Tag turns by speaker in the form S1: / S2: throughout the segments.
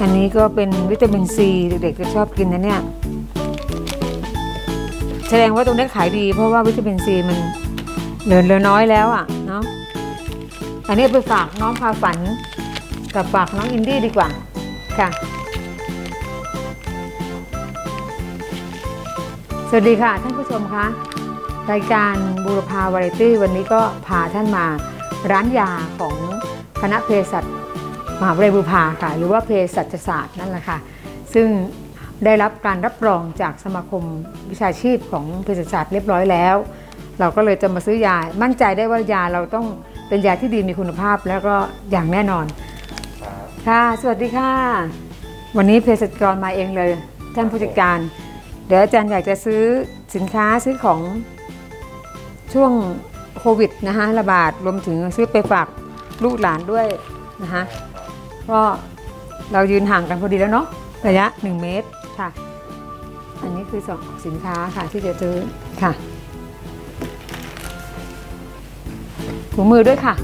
S1: อันนี้ก็เป็นวิตามินซีเด็กๆจะชอบกินนะเนี่ยแสดงว่าตรงนี้ขายดีเพราะว่าวิตามินซีมันเหลือน้อยแล้วอ่ะเนาะอันนี้ไปฝากน้องพาฝันกับฝากน้องอินดี้ดีกว่าค่ะสวัสดีค่ะท่านผู้ชมคะรายการบูรพาวาไรตี้วันนี้ก็พาท่านมาร้านยาของคณะเภสัชมหาวิทยาลัยบูรพาค่ะหรือว่าเภสัชศาสตร์นั่นแหละค่ะซึ่งได้รับการรับรองจากสมาคมวิชาชีพของเภสัชศาสตร์เรียบร้อยแล้วเราก็เลยจะมาซื้อยามั่นใจได้ว่ายาเราต้องเป็นยาที่ดีมีคุณภาพแล้วก็อย่างแน่นอนค่ะสวัสดีค่ะวันนี้เภสัชกรมาเองเลยท่านผู้จัดการเดี๋ยวอาจารย์อยากจะซื้อสินค้าซื้อของช่วงโควิดนะคะระบาดรวมถึงซื้อไปฝากลูกหลานด้วยนะคะก็เรายืนห่างกันพอดีแล้วเนาะระยะ1 เมตรค่ะอันนี้คือสินค้าค่ะที่จะซื้อค่ะถุงมือด้วยค่ะ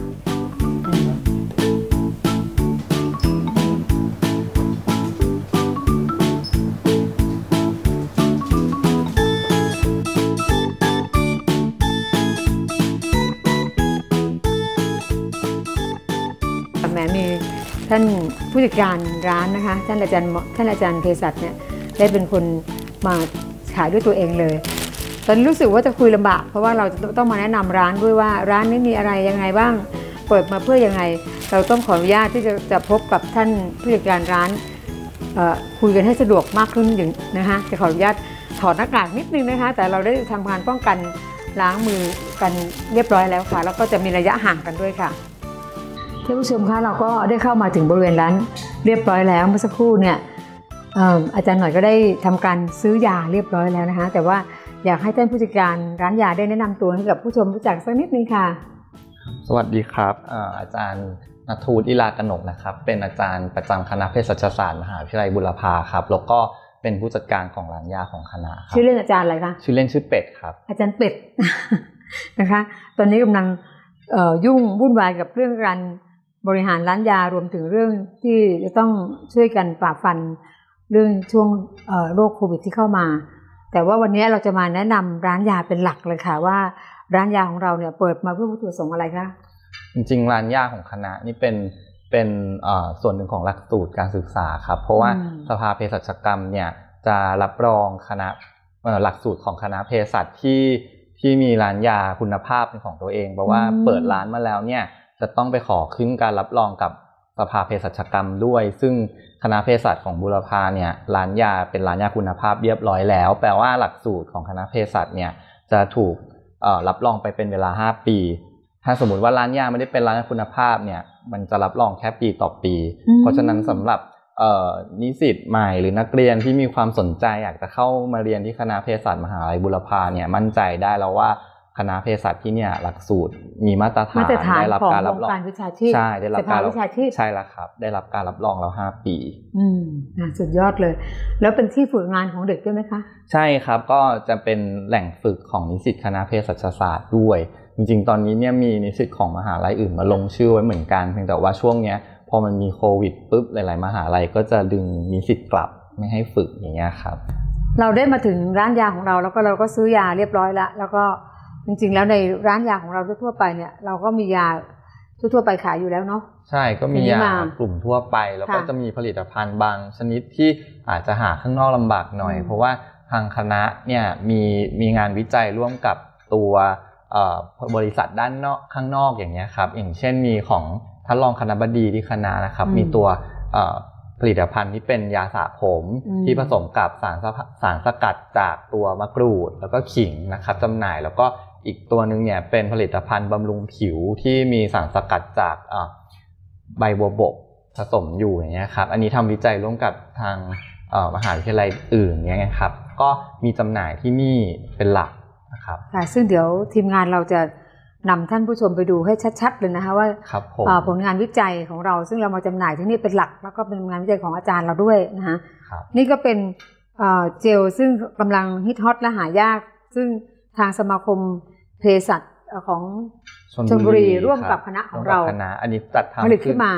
S1: แม้มีท่านผู้จัดการร้านนะคะท่านอาจารย์เภสัชเนี่ยได้เป็นคนมาขายด้วยตัวเองเลยตอนนี้รู้สึกว่าจะคุยลำบากเพราะว่าเราจะต้องมาแนะนำร้านด้วยว่าร้านนี้มีอะไรยังไงบ้างเปิดมาเพื่อยังไงเราต้องขออนุญาตที่จะพบกับท่านผู้จัดการร้านคุยกันให้สะดวกมากขึ้นอย่างนะคะจะขออนุญาตถอดหน้ากากนิดนึงนะคะแต่เราได้ทำการป้องกันล้างมือกันเรียบร้อยแล้วค่ะแล้วก็จะมีระยะห่างกันด้วยค่ะท่านผู้ชมคะเราก็ได้เข้ามาถึงบริเวณร้านเรียบร้อยแล้วเมื่อสักครู่เนี่ยอาจารย์หน่อยก็ได้ทำการซื้อยาเรียบร้อยแล้วนะคะแต่ว่าอยากให้ท่านผู้จัดการร้านยาได้แนะนำตัวให้กับผู้ชมรู้จักสักนิดนึงค่ะ
S2: สวัสดีครับอาจารย์ณทูตอิลากนกนะครับเป็นอาจารย์ประจำคณะเภสัชศาสตร์มหาวิทยาลัยบุรพาครับแล้วก็เป็นผู้จัดการของร้านยาของคณะครับ
S1: ชื่อเล่นอาจารย์อะไรคะ
S2: ชื่อเล่นชื่อเป็ดครับ
S1: อาจารย์เป็ด นะคะตอนนี้กำลังยุ่งวุ่นวายกับเรื่องการบริหารร้านยารวมถึงเรื่องที่จะต้องช่วยกันฝ่าฟันเรื่องช่วงโรคโควิดที่เข้ามาแต่ว่าวันนี้เราจะมาแนะนำร้านยาเป็นหลักเลยค่ะว่าร้านยาของเราเนี่ยเปิดมาเพื่อวัตถุประสงค์อะไรคะ
S2: จริงๆร้านยาของคณะนี่เป็นส่วนหนึ่งของหลักสูตรการศึกษาครับเพราะว่าสภาเภสัชกรรมเนี่ยจะรับรองคณะหลักสูตรของคณะเภสัชที่มีร้านยาคุณภาพเป็นของตัวเองเพราะว่าเปิดร้านมาแล้วเนี่ยจะต้องไปขอขึ้นการรับรองกับสภาเภสัชกรรมด้วยซึ่งคณะเภสัชของบูรพาเนี่ยร้านยาเป็นร้านยาคุณภาพเรียบร้อยแล้วแปลว่าหลักสูตรของคณะเภสัชเนี่ยจะถูกรับรองไปเป็นเวลา5 ปีถ้าสมมุติว่าร้านยาไม่ได้เป็นร้านยาคุณภาพเนี่ยมันจะรับรองแค่ปีต่อปีเพราะฉะนั้นสำหรับนิสิตใหม่หรือนักเรียนที่มีความสนใจอยากจะเข้ามาเรียนที่คณะเภสัชมหาวิทยาลัยบูรพาเนี่ยมั่นใจได้แล้วว่าคณะเภสัชที่เนี่ยหลักสูตรมีมาตรฐานได้รับการรับรองใช่ได้รับการใช่แล้วครับได้รับการรับรองแล้ว5 ปี
S1: สุดยอดเลยแล้วเป็นที่ฝึกงานของเด็กด้วยไหมคะ
S2: ใช่ครับก็จะเป็นแหล่งฝึกของนิสิตคณะเภสัชศาสตร์ด้วยจริงๆตอนนี้เนี่ยมีนิสิตของมหาลัยอื่นมาลงชื่อไว้เหมือนกันเพียงแต่ว่าช่วงเนี้ยพอมันมีโควิดปุ๊บหลายๆมหาลัยก็จะดึงนิสิตกลับไม่ให้ฝึกอย่างเงี้ยครับ
S1: เราได้มาถึงร้านยาของเราแล้วก็เราก็ซื้อยาเรียบร้อยแล้วก็จริงๆแล้วในร้านยาของเราทั่วไปเนี่ยเราก็มียาทั่วไปขายอยู่แล้วเนาะ
S2: ใช่ก็มียากลุ่มทั่วไปแล้วก็จะมีผลิตภัณฑ์บางชนิดที่อาจจะหาข้างนอกลำบากหน่อยเพราะว่าทางคณะเนี่ยมีงานวิจัยร่วมกับตัวบริษัทด้านนอกข้างนอกอย่างเงี้ยครับอย่างเช่นมีของท่านรองคณบดีที่คณะนะครับมีตัวผลิตภัณฑ์ที่เป็นยาสระผมที่ผสมกับสารสกัดจากตัวมะกรูดแล้วก็ขิงนะครับจำหน่ายแล้วก็อีกตัวนึงเนี่ยเป็นผลิตภัณฑ์บำรุงผิวที่มีสารสกัดจากใบบัวบกผสมอยู่อย่างเงี้ยครับอันนี้ทำวิจัยร่วมกับทางมหาวิทยาลัยอื่นอย่างเงี้ยครับก็มีจำหน่ายที่นี่เป็นหลักนะครับ
S1: ค่ะซึ่งเดี๋ยวทีมงานเราจะนำท่านผู้ชมไปดูให้ชัดๆเลยนะคะว่าผลงานวิจัยของเราซึ่งเรามาจำหน่ายที่นี่เป็นหลักแล้วก็เป็นงานวิจัยของอาจารย์เราด้วยนะคะนี่ก็เป็นเจลซึ่งกำลังฮิตฮอตและหายากซึ่งทางสมาคมเภสัชของชลบุรีร่วมกับคณะของเรา
S2: คณะอันนี้จัดทำ
S1: ผลิตขึ้นมา
S2: ผ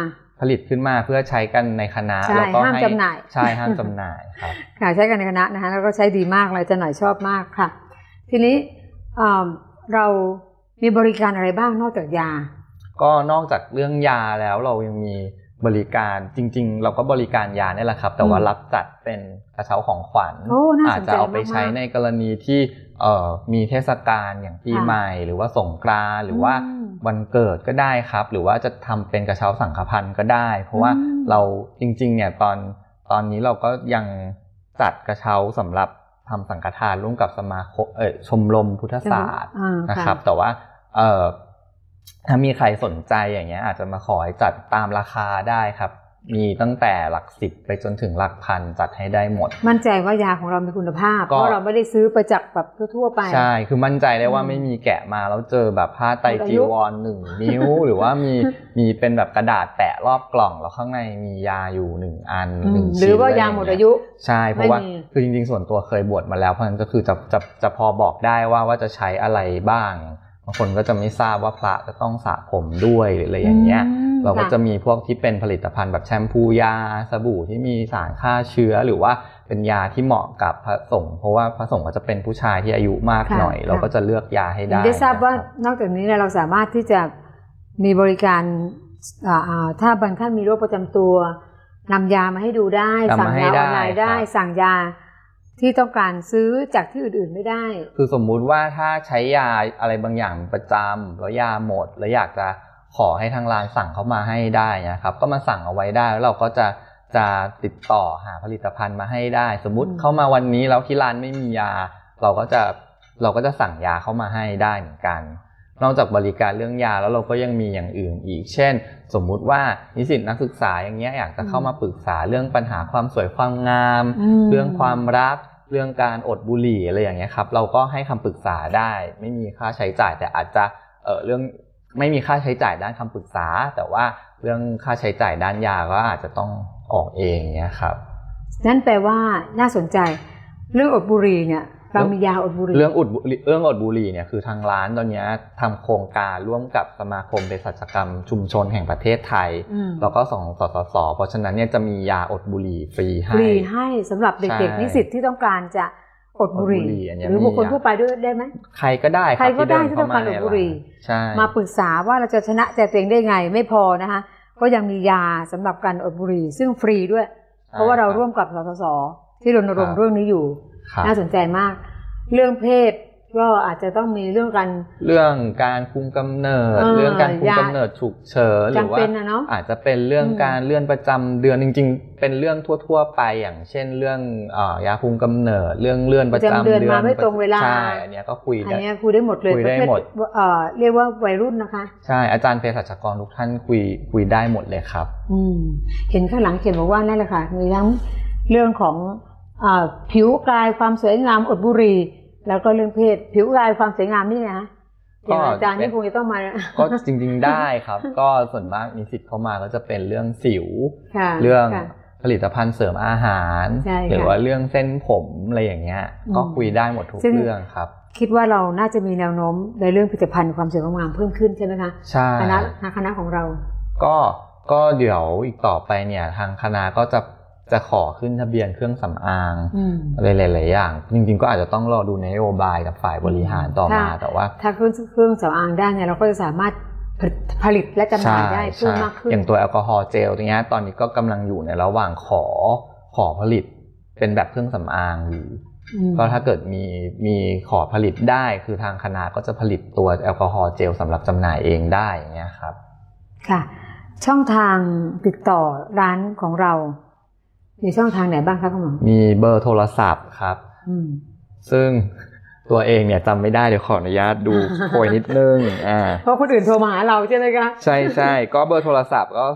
S2: ลิตขึ้นมาเพื่อใช้กันในคณะ
S1: แล้วก็ห้ามจำหน่าย
S2: ใช่ห้ามจำหน่ายครับ
S1: ค่ะใช้กันในคณะนะคะแล้วก็ใช้ดีมากเลยจะหน่อยชอบมากค่ะทีนี้เรามีบริการอะไรบ้างนอกจากยา
S2: ก็นอกจากเรื่องยาแล้วเรายังมีบริการจริงๆเราก็บริการยาเนี่ยแหละครับแต่ว่ารับจัดเป็นกระเช้าของขวัญอาจจะเอาไปใช้ในกรณีที่มีเทศกาลอย่างปีใหม่หรือว่าสงกรานต์หรือว่าวันเกิดก็ได้ครับหรือว่าจะทำเป็นกระเช้าสังฆพันธ์ก็ได้เพราะว่าเราจริงๆเนี่ยตอนนี้เราก็ยังจัดกระเช้าสำหรับทำสังฆทานร่วมกับสมาคมชมรมพุทธศาสตร์นะครับแต่ว่าถ้ามีใครสนใจอย่างเงี้ยอาจจะมาขอให้จัดตามราคาได้ครับมีตั้งแต่หลัก10ไปจนถึงหลักพันจัดให้ได้หมด
S1: มั่นใจว่ายาของเรามีคุณภาพเพราะเราไม่ได้ซื้อไปจากแบบทั่วไป
S2: ใช่คือมั่นใจได้ว่าไม่มีแกะมาแล้วเจอแบบผ้าไตรจีวร1 นิ้วหรือว่ามีเป็นแบบกระดาษแปะรอบกล่องแล้วข้างในมียาอยู่1 อัน1
S1: ชิ้นหรือว่ายาหมดอายุ
S2: ใช่เพราะว่าคือจริงๆส่วนตัวเคยบวชมาแล้วเพราะฉะนั้นก็คือจะพอบอกได้ว่าจะใช้อะไรบ้างบางคนก็จะไม่ทราบว่าพระจะต้องสระผมด้วยหรืออะไรอย่างเงี้ยเราก็จะมีพวกที่เป็นผลิตภัณฑ์แบบแชมพูยาสบู่ที่มีสารฆ่าเชื้อหรือว่าเป็นยาที่เหมาะกับพระสงฆ์เพราะว่าพระสงฆ์ก็จะเป็นผู้ชายที่อายุมากหน่อยเราก็จะเลือกยาให้ได้
S1: ได้ทราบว่านอกจากนี้เราสามารถที่จะมีบริการถ้าบางท่านมีโรคประจำตัวนำยามาให้ดูได้สั่งยาออนไลน์ได้สั่งยาที่ต้องการซื้อจากที่อื่นๆไม่ได้
S2: คือสมมุติว่าถ้าใช้ยาอะไรบางอย่างประจำแล้วยาหมดแล้วอยากจะขอให้ทางร้านสั่งเข้ามาให้ได้นะครับก็มาสั่งเอาไว้ได้แล้วเราก็จะติดต่อหาผลิตภัณฑ์มาให้ได้สมมุติเข้ามาวันนี้แล้วที่ร้านไม่มียาเราก็จะสั่งยาเข้ามาให้ได้เหมือนกันนอกจากบริการเรื่องยาแล้วเราก็ยังมีอย่างอื่นอีกเช่นสมมุติว่านิสิตนักศึกษาอย่างเงี้ยอยากจะเข้ามาปรึกษาเรื่องปัญหาความสวยความงามเรื่องความรักเรื่องการอดบุหรี่อะไรอย่างเงี้ยครับเราก็ให้คำปรึกษาได้ไม่มีค่าใช้จ่ายแต่อาจจะเรื่องไม่มีค่าใช้จ่ายด้านคำปรึกษาแต่ว่าเรื่องค่าใช้จ่ายด้านยาก็อาจจะต้องออกเองเงี้ยครับ
S1: นั่นแปลว่าน่าสนใจเรื่องอดบุหรี่เนี่ยเรามียาอดบุหรี่
S2: เรื่องอดบุหรี่เนี่ยคือทางร้านตอนนี้ทำโครงการร่วมกับสมาคมเภสัชกรรมชุมชนแห่งประเทศไทยแล้วก็สสส.เพราะฉะนั้นเนี่ยจะมียาอดบุหรี่ฟรี
S1: ให้สำหรับเด็กๆนิสิตที่ต้องการจะอดบุหรี่หรือบุคคลทั่วไปด้วยได้ไหม
S2: ใครก็ได้
S1: ใครก็ได้ที่ต้องการอดบุหรี่มาปรึกษาว่าเราจะชนะใจตัวเองได้ไงไม่พอนะคะก็ยังมียาสำหรับการอดบุหรี่ซึ่งฟรีด้วยเพราะว่าเราร่วมกับสสส.ที่รณรงค์เรื่องนี้อยู่น่าสนใจมากเรื่องเพศก็อาจจะต้องมีเรื่อง
S2: การคุมกำเนิดเรื่องการคุมกำเนิดฉุกเฉินหรือว่าอาจจะเป็นเรื่องการเลื่อนประจำเดือนจริงๆเป็นเรื่องทั่วๆไปอย่างเช่นเรื่องยาคุมกำเนิดเรื่องเลื่อนประจำเดือน
S1: มาไม่ตรงเวลา
S2: ใช่อันนี้ก็คุย
S1: ได้หมดเลย
S2: คุยได้หมด
S1: เรียกว่าวัยรุ่นนะคะ
S2: ใช่อาจารย์เภสัชกรทุกท่านคุยได้หมดเลยครับ
S1: เห็นข้างหลังเขียนบอกว่านั่นแหละค่ะมีทั้งเรื่องของผิวกายความสวยงามอดบุหรี่แล้วก็เรื่องเพศผิวกายความสวยงามนี่นะอย่างอาจารย์นี่คงจะต้องมา
S2: ก็จริงๆได้ครับก็ส่วนมากมีสิทธิ์เข้ามาก็จะเป็นเรื่องสิวเรื่องผลิตภัณฑ์เสริมอาหารหรือว่าเรื่องเส้นผมอะไรอย่างเงี้ยก็คุยได้หมดทุกเรื่องครับ
S1: คิดว่าเราน่าจะมีแนวโน้มในเรื่องผลิตภัณฑ์ความสวยความงามเพิ่มขึ้นใช่ไหมคะ
S2: ใช่
S1: คณะของเรา
S2: ก็เดี๋ยวอีกต่อไปเนี่ยทางคณะก็จะขอขึ้นทะเบียนเครื่องสำอางอะไรหลายๆอย่างจริงๆก็อาจจะต้องรอดูนโยบายกับฝ่ายบริหารต่อมาแต่ว่า
S1: ถ้าเครื่องสำอางได้เนี่ยเราก็จะสามารถผลิตและจำหน่ายได้เพิ่มมากขึ้น
S2: อย่างตัวแอลกอฮอล์เจลตรงนี้ตอนนี้ก็กำลังอยู่ในระหว่างขอผลิตเป็นแบบเครื่องสำอางอยู่ก็ถ้าเกิดมีขอผลิตได้คือทางคณะก็จะผลิตตัวแอลกอฮอล์เจลสำหรับจำหน่ายเองได้อย่างเงี้ยครับ
S1: ค่ะช่องทางติดต่อร้านของเรามีช่องทางไหนบ้างคะคุณหมอ
S2: มีเบอร์โทรศัพท์ครับซึ่งตัวเองเนี่ยจำไม่ได้เดี๋ยวขออนุญาตดูโพยนิดนึง
S1: เพราะคนอื่นโทรมาหาเราใช่ไหมคะ
S2: ใช่ก็เบอร์โทรศัพท์ก็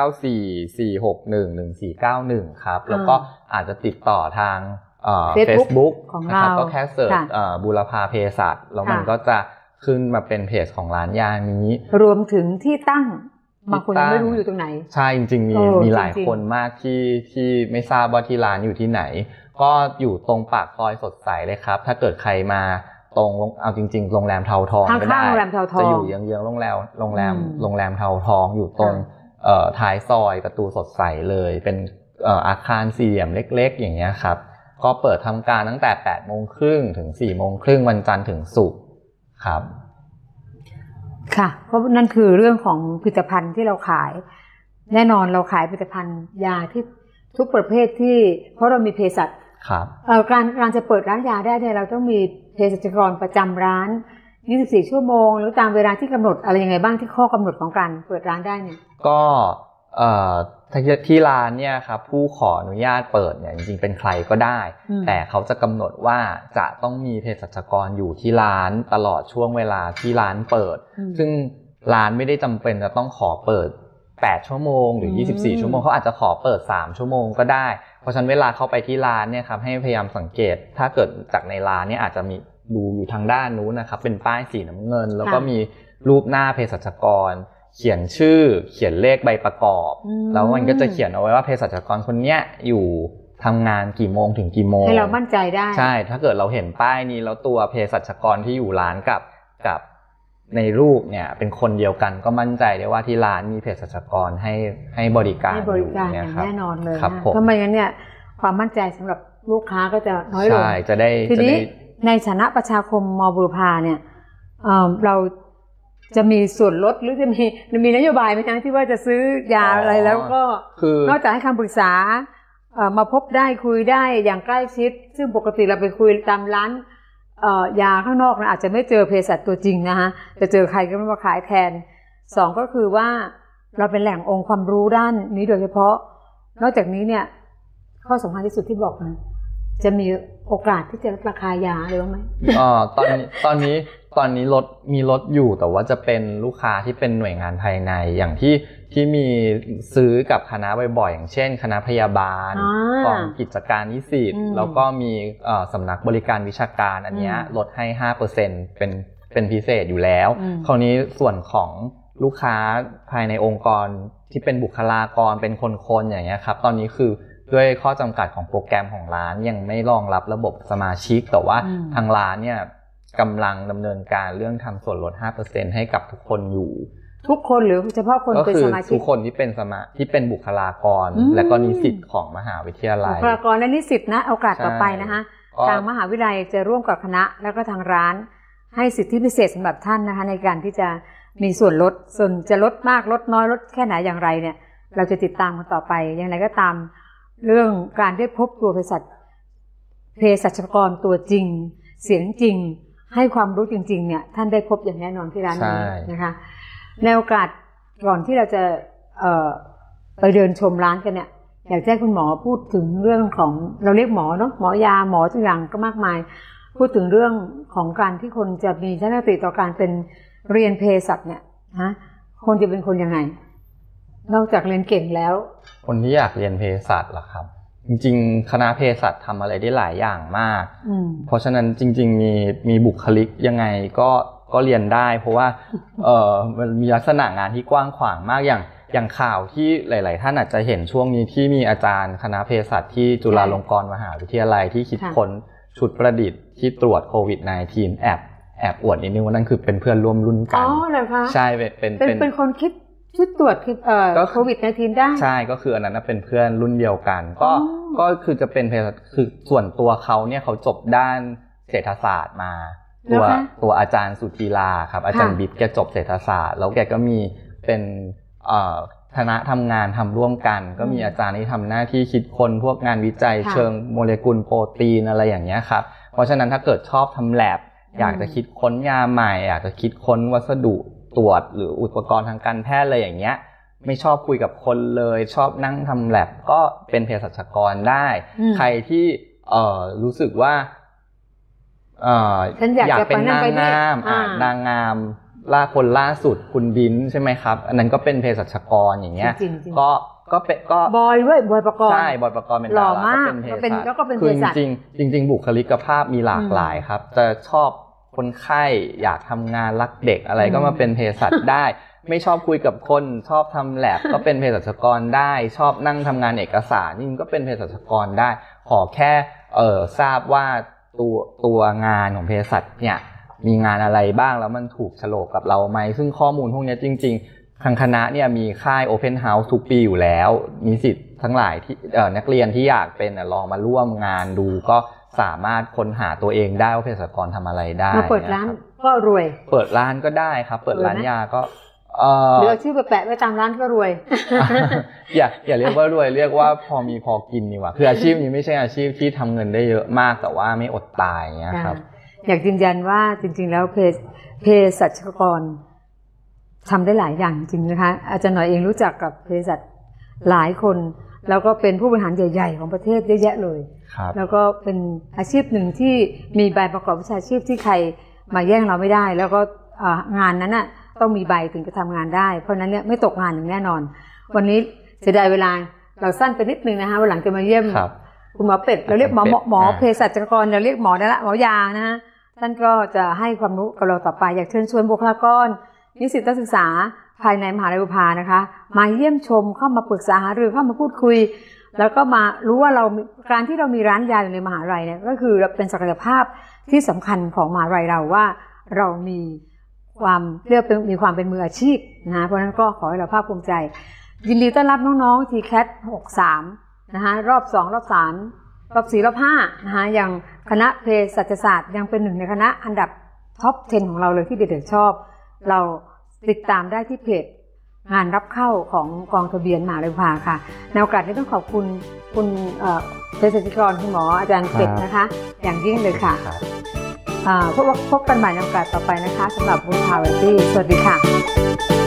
S2: 0944611491ครับแล้วก็อาจจะติดต่อทางFacebook
S1: ของเรา
S2: ก็แค่เสิร์ชบูรพาเภสัชแล้วมันก็จะขึ้นมาเป็นเพจของร้านยานี้
S1: รวมถึงที่ตั้งบางคนไม่รู้อยู่ตรงไหน
S2: ใช่จริงๆมีหลายคนมากที่ไม่ทราบว่าที่ร้านอยู่ที่ไหนก็อยู่ตรงปากซอยสดใสเลยครับถ้าเกิดใครมาตรงเอาจริงๆโรงแรมเทาทอง
S1: ก็ได้จะ
S2: อยู่เยื้องๆโรงแรมเทาทองอยู่ตรงท้ายซอยประตูสดใสเลยเป็นอาคารสี่เหลี่ยมเล็กๆอย่างเงี้ยครับก็เปิดทำการตั้งแต่ 8:30 ถึง 4:30 วันจันทร์ถึงศุกร์ครับ
S1: ค่ะเพราะนั่นคือเรื่องของผลิตภัณฑ์ที่เราขายแน่นอนเราขายผลิตภัณฑ์ยาที่ทุกประเภทที่เพราะเรามีเภสัช
S2: ครับ
S1: การจะเปิดร้านยาได้เนี่ยเราต้องมีเภสัชกรประจำร้าน24 ชั่วโมงหรือตามเวลาที่กำหนดอะไรยังไงบ้างที่ข้อกำหนดของการเปิดร้านได้เนี่ย
S2: ก็ที่ร้านเนี่ยครับผู้ขออนุญาตเปิดเนี่ยจริงๆเป็นใครก็ได้แต่เขาจะกำหนดว่าจะต้องมีเภสัชกรอยู่ที่ร้านตลอดช่วงเวลาที่ร้านเปิดซึ่งร้านไม่ได้จำเป็นจะต้องขอเปิด8 ชั่วโมงหรือ24 ชั่วโมงเขาอาจจะขอเปิด3 ชั่วโมงก็ได้เพราะฉะนั้นเวลาเข้าไปที่ร้านเนี่ยครับให้พยายามสังเกตถ้าเกิดจากในร้านเนี่ยอาจจะมีดูอยู่ทางด้านนู้นนะครับเป็นป้ายสีน้ำเงินแล้วก็มีรูปหน้าเภสัชกรเขียนชื่อเขียนเลขใบประกอบแล้วมันก็จะเขียนเอาไว้ว่าเภสัชกรคนเนี้ยอยู่ทำงานกี่โมงถึงกี่โมง
S1: ให้เรามั่นใจได้
S2: ใช่ถ้าเกิดเราเห็นป้ายนี้แล้วตัวเภสัชกรที่อยู่ร้านกับในรูปเนี่ยเป็นคนเดียวกันก็มั่นใจได้ว่าที่ร้านมีเภสัชกรให้บริการ
S1: อยู่เนี่ยครับแน่นอนเลย
S2: นะ
S1: ถ้าไม่งั้นเนี่ยความมั่นใจสำหรับลูกค้าก็จะน้อยลง
S2: ใช่จะได้
S1: ทีนี้ในฐานะประชาคมม.บุรพาเนี่ยเราจะมีส่วนลดหรือจะมีนโยบายไหมคะที่ว่าจะซื้อยาอะไรแล้วก็นอกจากให้คำปรึกษามาพบได้คุยได้อย่างใกล้ชิดซึ่งปกติเราไปคุยตามร้านยาข้างนอกนะอาจจะไม่เจอเภสัชตัวจริงนะคะจะเจอใครก็ไม่มาขายแทน2ก็คือว่าเราเป็นแหล่งองค์ความรู้ด้านนี้โดยเฉพาะนอกจากนี้เนี่ยข้อสำคัญที่สุดที่บอกนะจะมีโอกาสที่จะลดราคายาเลยไหม
S2: ตอนนี้มีลดอยู่แต่ว่าจะเป็นลูกค้าที่เป็นหน่วยงานภายในอย่างที่มีซื้อกับคณะบ่อยๆอย่างเช่นคณะพยาบาลกองกิจการนิสิตแล้วก็มีสำนักบริการวิชาการอันนี้ลดให้ 5% เป็นพิเศษอยู่แล้วคราวนี้ส่วนของลูกค้าภายในองค์กรที่เป็นบุคลากรเป็นคนๆอย่างเงี้ยครับตอนนี้คือด้วยข้อจำกัดของโปรแกรมของร้านยังไม่รองรับระบบสมาชิกแต่ว่าทางร้านเนี่ยกำลังดำเนินการเรื่องทำส่วนลด 5% ให้กับทุกคนอยู่
S1: ทุกคนหรือเฉพาะคนเป็นสมาชิก
S2: ทุกคนที่เป็นบุคลากรและก็นิสิตของมหาวิทยาลัย
S1: บุคลากรและนิสิตนะโอกาสต่อไปนะคะทางมหาวิทยาลัยจะร่วมกับคณะแล้วก็ทางร้านให้สิทธิพิเศษสำหรับท่านนะคะในการที่จะมีส่วนลดส่วนจะลดมากลดน้อยลดแค่ไหนอย่างไรเนี่ยเราจะติดตามกันต่อไปอย่างไรก็ตามเรื่องการได้พบตัวเภสัชกรตัวจริงเสียงจริงให้ความรู้จริงๆเนี่ยท่านได้พบอย่างแน่นอนที่ร้านนี้นะคะในโอกาสก่อนที่เราจะไปเดินชมร้านกันเนี่ยอยากให้คุณหมอพูดถึงเรื่องของเราเรียกหมอเนาะหมอยาหมอทุกอย่างก็มากมายพูดถึงเรื่องของการที่คนจะมีทัศนคติต่อการเป็นเรียนเภสัชเนี่ยคนจะเป็นคนยังไงนอกจากเรียนเก่งแล้ว
S2: คนที่อยากเรียนเภสัชเหรอครับจริงๆคณะเภสัชทำอะไรได้หลายอย่างมากเพราะฉะนั้นจริงๆมีบุคลิกยังไงก็เรียนได้เพราะว่ามันมีลักษณะงานที่กว้างขวางมากอย่างข่าวที่หลายๆท่านอาจจะเห็นช่วงนี้ที่มีอาจารย์คณะเภสัชที่จุฬาลงกรณ์มหาวิทยาลัยที่คิดค้นชุดประดิษฐ์ที่ตรวจโควิด -19 แอบอวดนิดนึงว่านั่นคือเป็นเพื่อนร่วมรุ่นกัน
S1: อ๋อเหรอคะ
S2: ใช่เป็น
S1: คนคิดชุดตรวจโควิด -19 ได้
S2: ใช่ก็คืออันนั้นเป็นเพื่อนรุ่นเดียวกันก็คือจะเป็นเภสัชคือส่วนตัวเขาเนี่ยเขาจบด้านเศรษฐศาสตร์มาตัวอาจารย์สุธีลาครับอาจารย์บิ๊กแกจบเศรษฐศาสตร์แล้วแกก็มีเป็นคณะทำงานทำร่วมกันก็มีอาจารย์ที่ทำหน้าที่คิดค้นพวกงานวิจัยเชิงโมเลกุลโปรตีนอะไรอย่างเงี้ยครับเพราะฉะนั้นถ้าเกิดชอบทำแลบอยากจะคิดค้นยาใหม่อยากจะคิดค้นวัสดุตรวจหรืออุปกรณ์ทางการแพทย์อะไรอย่างเงี้ยไม่ชอบคุยกับคนเลยชอบนั่งทำแลบก็เป็นเภสัชกรได้ใครที่รู้สึกว่าอยากเป็นนางงามนางงามล่าสุดคุณบิ้นใช่ไหมครับอันนั้นก็เป็นเภสัชกรอย่างเงี้ยก็เป็น
S1: บอยด้วยบอยประกรณ์
S2: ใช่บอยประกรณ์เป็นดาราก็เป็นเภสัช
S1: แล้วก็เป็นเภสัช
S2: จริงบุคลิกภาพมีหลากหลายครับจะชอบคนไข้อยากทำงานรักเด็กอะไรก็มาเป็นเภสัชได้ไม่ชอบคุยกับคนชอบทำแลบก็เป็นเภสัชกรได้ชอบนั่งทำงานเอกสารนี่ก็เป็นเภสัชกรได้ขอแค่ทราบว่าตัวงานของเภสัชเนี่ยมีงานอะไรบ้างแล้วมันถูกโฉลกกับเราไหมซึ่งข้อมูลพวกนี้จริงทางคณะเนี่ยมีค่าย Open House ทุกปีอยู่แล้วมีสิทธิ์ทั้งหลายที่นักเรียนที่อยากเป็นลองมาร่วมงานดูก็สามารถค้นหาตัวเองได้ว่าเภสัชกรทำอะไรได้
S1: มาเปิดร้านก็รวย
S2: เปิดร้านก็ได้ครับเปิดร้านยาก็
S1: หรือเอาชื่อไปแปะไว้ตามร้านก็รวย
S2: อย่าเรียกว่ารวยเรียกว่าพอมีพอกินดีกว่าคืออาชีพนี้ไม่ใช่อาชีพที่ทำเงินได้เยอะมากแต่ว่าไม่อดตายเงี้ยครับ
S1: อยากยืนยันว่าจริงๆแล้วเภสัชกรทำได้หลายอย่างจริงนะคะอาจารย์หน่อยเองรู้จักกับเภสัชหลายคนแล้วก็เป็นผู้บริหารใหญ่ๆของประเทศเยอะแยะเลยแล้วก็เป็นอาชีพหนึ่งที่มีใบประกอบวิชาชีพที่ใครมาแย่งเราไม่ได้แล้วก็งานนั้นน่ะต้องมีใบถึงจะทำงานได้เพราะนั้นเนี่ยไม่ตกงานอย่างแน่นอนวันนี้เสียดายเวลาเราสั้นไปนิดนึงนะคะวันหลังจะมาเยี่ยมคุณหมอเป็ดเราเรียกหมอเภสัชกรเราเรียกหมอได้ละหมอยานะฮะท่านก็จะให้ความรู้กับเราต่อไปอยากเชิญชวนบุคลากรนิสิตนักศึกษาภายในมหาวิทยาลัยบุรพานะคะมาเยี่ยมชมเข้ามาปรึกษาหารือเข้ามาพูดคุยแล้วก็มารู้ว่าการที่เรามีร้านยาอยู่ในมหาวิทยาลัยเนี่ยก็คือเป็นศักยภาพที่สำคัญของมหาวิทยาลัยเราว่าเรามีความมีความเป็นมืออาชีพนะเพราะฉะนั้นก็ขอให้เราภาคภูมิใจยินดีต้อนรับน้องๆ TCAT 63นะคะรอบ2รอบ3รอบ4รอบ5นะคะอย่างคณะเภสัชศาสตร์ยังเป็นหนึ่งในคณะอันดับท็อป 10 ของเราเลยที่เด็กๆชอบเราติดตามได้ที่เพจงานรับเข้าของกองทะเบียนมหาวิทยาลัยบุรพาค่ะในโอกาสนี้ต้องขอบคุณคุณเภสัชกรคุณหมออาจารย์เป็ดนะคะอย่างยิ่งเลยค่ะพบกันใหม่ในโอกาสต่อไปนะคะสำหรับบุรพาวาไรตี้สวัสดีค่ะ